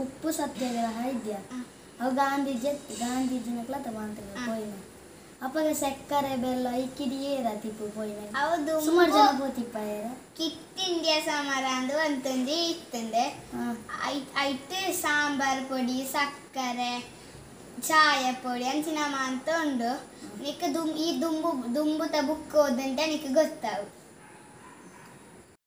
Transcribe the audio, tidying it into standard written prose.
ಉಪ್ಪು ಸತ್ಯಾಗ್ರಹ ಇದೆಯಾ ಅವು ಗಾಂಧೀಜಿನ ಕ್ಲತ ಮಾಡ್ತಾರೆ ಪೋಯಿನ ಅಪ್ಪಗ ಸಕ್ಕರೆ ಬೆಲ್ಲ ಇಕ್ಕಿಡಿ ಏರತಿಪ್ಪು ಪೋಯಿನ ಹೌದು ಸುಮಾರು ಜನ ಹೋತಿಪ್ಪ ಕಿಟ್ ಇಂಡಿಯಾ ಸಮರ ಅಂದು ಅಂತಂದು ಇತ್ತಂದೆ ಐಟ್ ಸಾಂಬಾರ್ ಪೊಡಿ ಸಕ್ಕರೆ ಚಾಯ ಪೊಡಿ ಅಂಚಿನ ಅಂತ ಉಂಡು ನಿಕ್ ಈ ದುಂಬುತ ಬುಕ್ ಹೋದಂತೆ ನಿಕ್ ಗೊತ್ತಾವು